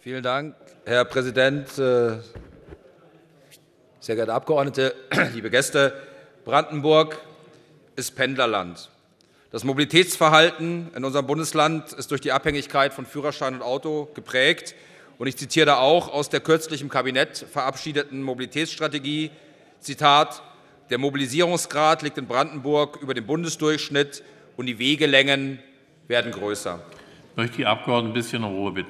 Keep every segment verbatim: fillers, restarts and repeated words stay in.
Vielen Dank, Herr Präsident, sehr geehrte Abgeordnete, liebe Gäste. Brandenburg ist Pendlerland. Das Mobilitätsverhalten in unserem Bundesland ist durch die Abhängigkeit von Führerschein und Auto geprägt. Und ich zitiere da auch aus der kürzlich im Kabinett verabschiedeten Mobilitätsstrategie, Zitat, der Mobilisierungsgrad liegt in Brandenburg über dem Bundesdurchschnitt und die Wegelängen werden größer. Ich möchte die Abgeordneten ein bisschen Ruhe bitten.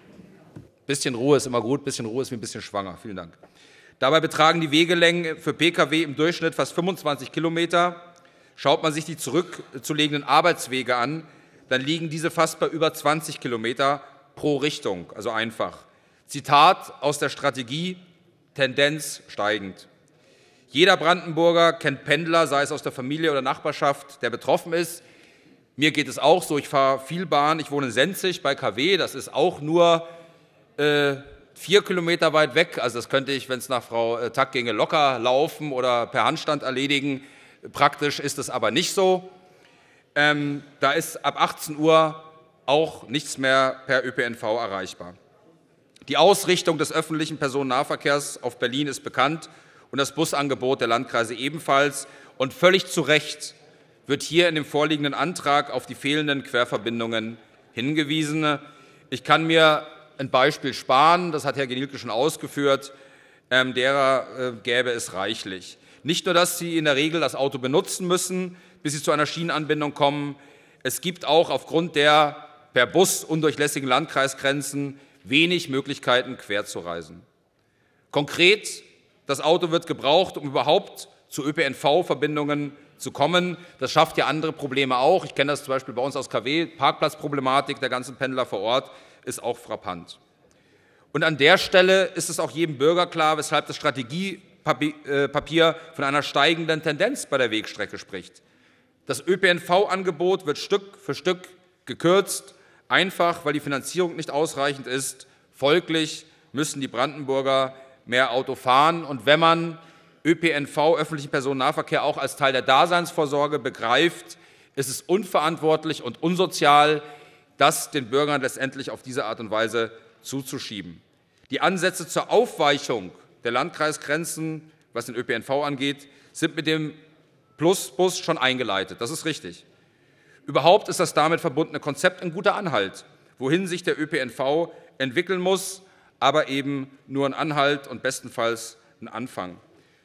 Ein bisschen Ruhe ist immer gut, ein bisschen Ruhe ist wie ein bisschen schwanger. Vielen Dank. Dabei betragen die Wegelängen für Pkw im Durchschnitt fast fünfundzwanzig Kilometer. Schaut man sich die zurückzulegenden Arbeitswege an, dann liegen diese fast bei über zwanzig Kilometer pro Richtung, also einfach. Zitat aus der Strategie, Tendenz steigend. Jeder Brandenburger kennt Pendler, sei es aus der Familie oder Nachbarschaft, der betroffen ist. Mir geht es auch so, ich fahre viel Bahn, ich wohne in Senzig bei K W, das ist auch nur äh, vier Kilometer weit weg, also das könnte ich, wenn es nach Frau äh, Tack ginge, locker laufen oder per Handstand erledigen. Praktisch ist es aber nicht so. Ähm, da ist ab achtzehn Uhr auch nichts mehr per Ö P N V erreichbar. Die Ausrichtung des öffentlichen Personennahverkehrs auf Berlin ist bekannt und das Busangebot der Landkreise ebenfalls. Und völlig zu Recht wird hier in dem vorliegenden Antrag auf die fehlenden Querverbindungen hingewiesen. Ich kann mir ein Beispiel sparen, das hat Herr Genielke schon ausgeführt, ähm, derer äh, gäbe es reichlich. Nicht nur, dass Sie in der Regel das Auto benutzen müssen, bis Sie zu einer Schienenanbindung kommen, es gibt auch aufgrund der per Bus undurchlässigen Landkreisgrenzen wenig Möglichkeiten, quer zu reisen. Konkret, das Auto wird gebraucht, um überhaupt zu Ö P N V-Verbindungen zu kommen. Das schafft ja andere Probleme auch. Ich kenne das zum Beispiel bei uns aus K W. Parkplatzproblematik der ganzen Pendler vor Ort ist auch frappant. Und an der Stelle ist es auch jedem Bürger klar, weshalb das Strategiepapier von einer steigenden Tendenz bei der Wegstrecke spricht. Das Ö P N V-Angebot wird Stück für Stück gekürzt, einfach weil die Finanzierung nicht ausreichend ist. Folglich müssen die Brandenburger mehr Auto fahren. Und wenn man Ö P N V, öffentlichen Personennahverkehr, auch als Teil der Daseinsvorsorge begreift, ist es unverantwortlich und unsozial, das den Bürgern letztendlich auf diese Art und Weise zuzuschieben. Die Ansätze zur Aufweichung der Landkreisgrenzen, was den Ö P N V angeht, sind mit dem Plusbus schon eingeleitet. Das ist richtig. Überhaupt ist das damit verbundene Konzept ein guter Anhalt, wohin sich der Ö P N V entwickeln muss, aber eben nur ein Anhalt und bestenfalls ein Anfang.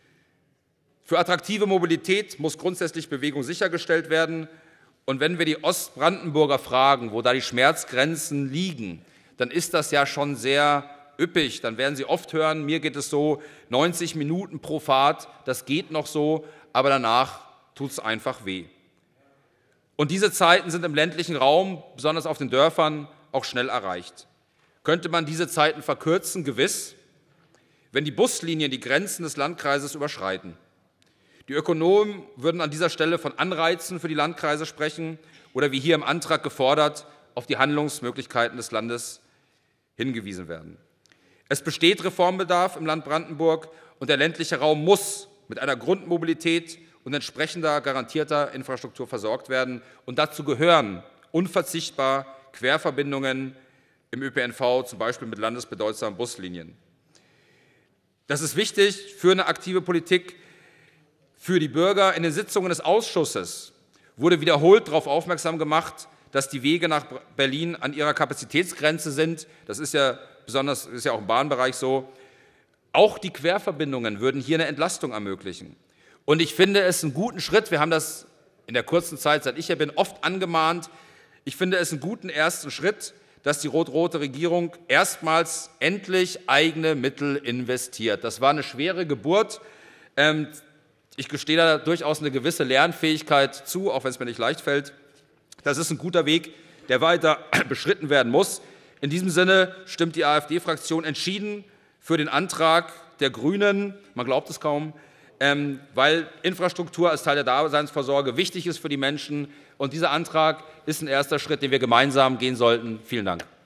Für attraktive Mobilität muss grundsätzlich Bewegung sichergestellt werden. Und wenn wir die Ostbrandenburger fragen, wo da die Schmerzgrenzen liegen, dann ist das ja schon sehr üppig. Dann werden Sie oft hören, mir geht es so, neunzig Minuten pro Fahrt, das geht noch so, aber danach tut es einfach weh. Und diese Zeiten sind im ländlichen Raum, besonders auf den Dörfern, auch schnell erreicht. Könnte man diese Zeiten verkürzen? Gewiss, wenn die Buslinien die Grenzen des Landkreises überschreiten. Die Ökonomen würden an dieser Stelle von Anreizen für die Landkreise sprechen oder wie hier im Antrag gefordert, auf die Handlungsmöglichkeiten des Landes hingewiesen werden. Es besteht Reformbedarf im Land Brandenburg und der ländliche Raum muss mit einer Grundmobilität und entsprechender garantierter Infrastruktur versorgt werden. Und dazu gehören unverzichtbar Querverbindungen im Ö P N V, zum Beispiel mit landesbedeutsamen Buslinien. Das ist wichtig für eine aktive Politik für die Bürger. In den Sitzungen des Ausschusses wurde wiederholt darauf aufmerksam gemacht, dass die Wege nach Berlin an ihrer Kapazitätsgrenze sind. Das ist ja besonders, ist ja auch im Bahnbereich so. Auch die Querverbindungen würden hier eine Entlastung ermöglichen. Und ich finde es einen guten Schritt, wir haben das in der kurzen Zeit, seit ich hier bin, oft angemahnt, ich finde es einen guten ersten Schritt, dass die rot-rote Regierung erstmals endlich eigene Mittel investiert. Das war eine schwere Geburt. Ich gestehe da durchaus eine gewisse Lernfähigkeit zu, auch wenn es mir nicht leicht fällt. Das ist ein guter Weg, der weiter beschritten werden muss. In diesem Sinne stimmt die AfD-Fraktion entschieden für den Antrag der Grünen, man glaubt es kaum, ähm, weil Infrastruktur als Teil der Daseinsvorsorge wichtig ist für die Menschen. Und dieser Antrag ist ein erster Schritt, den wir gemeinsam gehen sollten. Vielen Dank.